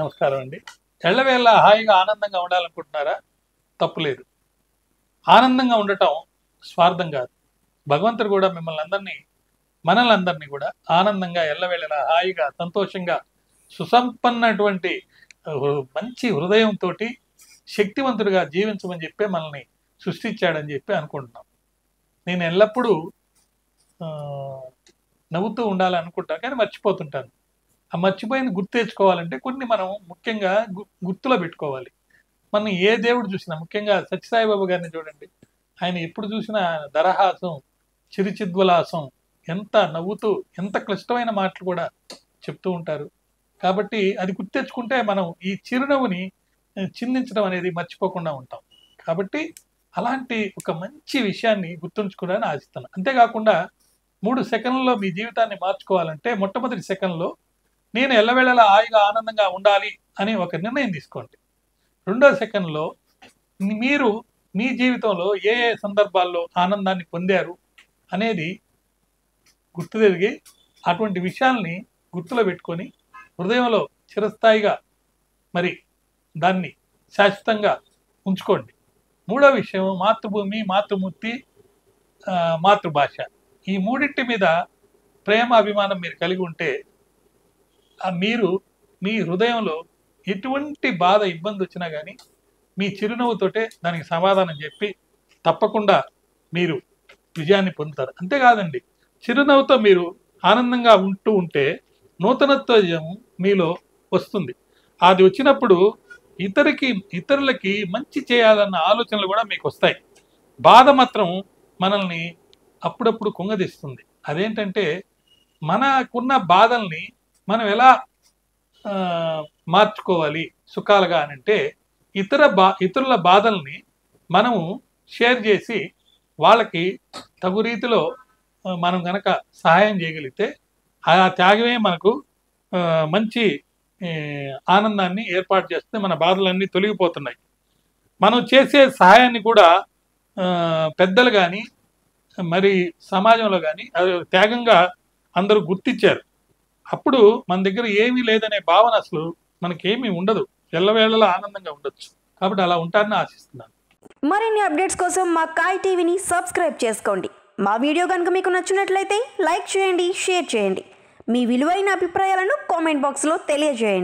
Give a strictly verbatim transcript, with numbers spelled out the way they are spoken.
నమస్కారం అండి. ఎళ్ళవేళ హాయిగా ఆనందంగా ఉండాలనుకుంటున్నారా? తప్పులేదు. ఆనందంగా ఉండటం స్వార్థం కాదు. భగవంతుడు కూడా మిమ్మల్ని అందరినీ మనల్ని అందరినీ కూడా ఆనందంగా ఎల్లవేళలా హాయిగా, సంతోషంగా, సుసంపన్నటువంటి ఆహ్, మంచి హృదయంతోటి శక్తివంతుడిగా జీవించమని చెప్పే మనల్ని సృష్టించాడని చెప్పి అనుకుంటున్నాం. నేను ఎల్లప్పుడూ ఆహ్, నవ్వుతూ ఉండాలనుకుంటాను. కానీ మర్చిపోతుంటాను. ఆ మర్చిపోయింది గుర్తు తెచ్చుకోవాలంటే కొన్ని మనం ముఖ్యంగా గు గుర్తులో పెట్టుకోవాలి. మనం ఏ దేవుడు చూసినా ముఖ్యంగా సత్యసాయిబాబా గారిని చూడండి. ఆయన ఎప్పుడు చూసినా దరహాసం, చిరుచిద్విలాసం, ఎంత నవ్వుతూ, ఎంత క్లిష్టమైన మాటలు కూడా చెప్తూ ఉంటారు. కాబట్టి అది గుర్తు తెచ్చుకుంటే మనం ఈ చిరునవ్వుని ఆహ్, చిందించడం అనేది మర్చిపోకుండా ఉంటాం. కాబట్టి అలాంటి ఒక మంచి విషయాన్ని గుర్తుంచుకోవాలని ఆశిస్తున్నాను. అంతేకాకుండా మూడు సెకన్లలో మీ జీవితాన్ని మార్చుకోవాలంటే మొట్టమొదటి సెకన్‌లో నేను ఎల్లవేళలా హాయిగా, ఆనందంగా ఉండాలి అని ఒక నిర్ణయం తీసుకోండి. రెండో సెకన్‌లో మీరు మీ జీవితంలో ఏ ఏ సందర్భాల్లో ఆనందాన్ని పొందారు అనేది గుర్తుతెరిగి అటువంటి విషయాల్ని గుర్తులో పెట్టుకొని హృదయంలో చిరస్థాయిగా మరి దాన్ని శాశ్వతంగా ఉంచుకోండి. మూడో విషయం మాతృభూమి, మాతృమూర్తి, ఆహ్, మాతృభాష. ఈ మూడిటి మీద ప్రేమ, అభిమానం మీరు కలిగి ఉంటే ఆహ్, మీరు మీ హృదయంలో ఎటువంటి బాధ, ఇబ్బందొచ్చినా గానీ మీ చిరునవ్వుతోటే దానికి సమాధానం చెప్పి తప్పకుండా మీరు విజయాన్ని పొందుతారు. అంతేకాదండి, చిరునవ్వుతో మీరు ఆనందంగా ఉంటూ ఉంటే నూతనత్వం మీలో వస్తుంది. అది వచ్చినప్పుడు ఇతరికి ఇతరులకి మంచి చేయాలన్న ఆలోచనలు కూడా మీకొస్తాయి. బాధ మాత్రం మనల్ని అప్పుడప్పుడు కుంగదీస్తుంది. అదేంటంటే మనకున్న బాధల్ని మనం ఎలా ఆహ్, మార్చుకోవాలి సుఖాలుగా అనంటే ఇతర బా ఇతరుల బాధల్ని మనము షేర్ చేసి వాళ్ళకి తగు రీతిలో ఆహ్, మనం గనక సహాయం చేయగలిగితే ఆ త్యాగమే మనకు ఆహ్, మంచి ఈ ఆనందాన్ని ఏర్పాటు చేస్తే మన బాధలన్నీ తొలగిపోతున్నాయి. మనం చేసే సహాయాన్ని కూడా ఆహ్, పెద్దలు గాని, మరి సమాజంలో గాని అది త్యాగంగా అందరూ గుర్తించారు. అప్పుడు మన దగ్గర ఏమీ లేదనే భావన అసలు మనకేమీ ఉండదు. ఎల్లవేళలా ఆనందంగా ఉండొచ్చు. కాబట్టి అలా ఉంటారని ఆశిస్తున్నాను. మరిన్ని అప్డేట్స్ కోసం మా కాయ్ టీవీని సబ్స్క్రైబ్ చేసుకోండి. మా వీడియో కనుక మీకు నచ్చినట్లయితే లైక్ చేయండి, షేర్ చేయండి. మీ విలువైన అభిప్రాయాలను కామెంట్ బాక్స్లో తెలియజేయండి.